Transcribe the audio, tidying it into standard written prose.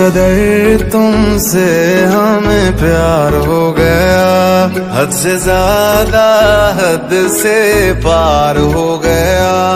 कदर तुमसे हमें प्यार हो गया, हद से ज्यादा हद से पार हो गया।